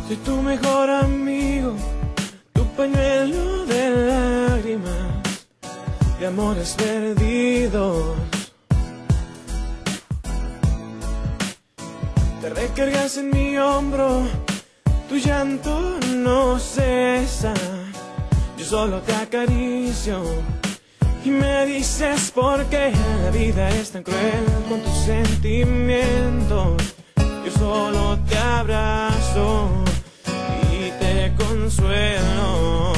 Soy tu mejor amigo, tu pañuelo de lágrimas, de amores perdidos. Te recargas en mi hombro, tu llanto no cesa. Yo solo te acaricio y me dices por qué la vida es tan cruel con tus sentimientos. Yo solo te abrazo y te consuelo.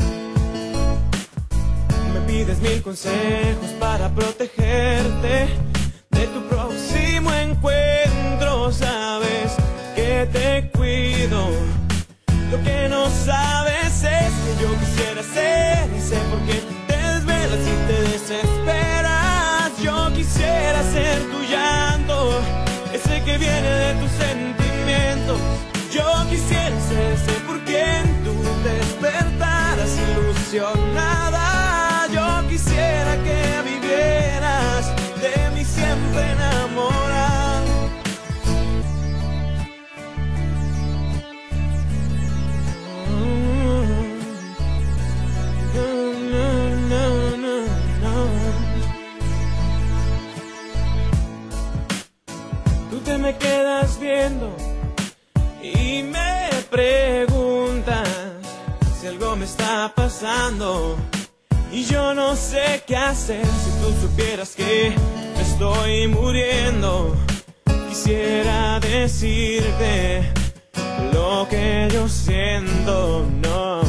Me pides mil consejos para protegerte de tu próximo encuentro. Sabes que te cuido. Lo que no sabes es que yo quisiera ser ese por qué te desvelas y te desesperas. Yo quisiera ser tu llanto, ese que viene de tus sentimientos. Yo quisiera ser ese por quien tú te despertaras ilusionada. Yo quisiera que vivieras de mí siempre enamorada. Tú te me quedas viendo y me preguntas si algo me está pasando y yo no sé qué hacer. Si tú supieras que me estoy muriendo, quisiera decirte lo que yo siento, no,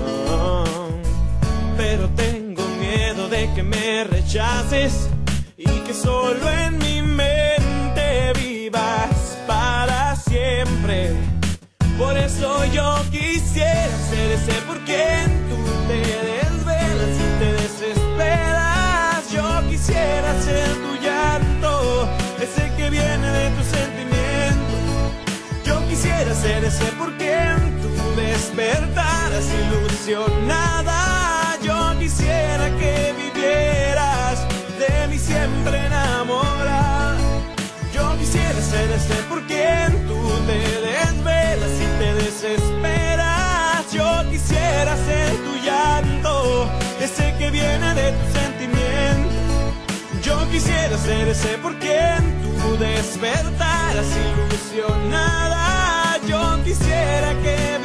pero tengo miedo de que me rechaces y que solo en mi mente vivas para siempre. Por eso yo quisiera ser ese por quien tú te desvelas y te desesperas. Yo quisiera ser tu llanto, ese que viene de tus sentimientos. Yo quisiera ser ese por quien tú despertaras ilusionada. Yo quisiera que vivieras de mí siempre enamorada. Yo quisiera ser ese por quien tú te desvelas y te desesperas. Yo quisiera ser tu llanto, ese que viene de tus sentimientos. Yo quisiera ser ese por quien tú despertaras ilusionada. Yo quisiera que